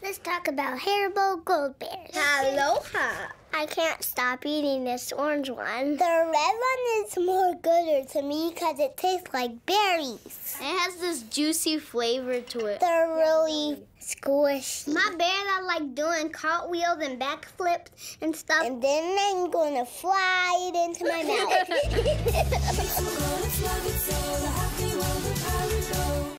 Let's talk about Haribo Gold Bears. Aloha. I can't stop eating this orange one. The red one is more gooder to me because it tastes like berries. It has this juicy flavor to it. They're really squishy. My bears are like doing cartwheels and backflips and stuff. And then I'm going to fly it into my mouth.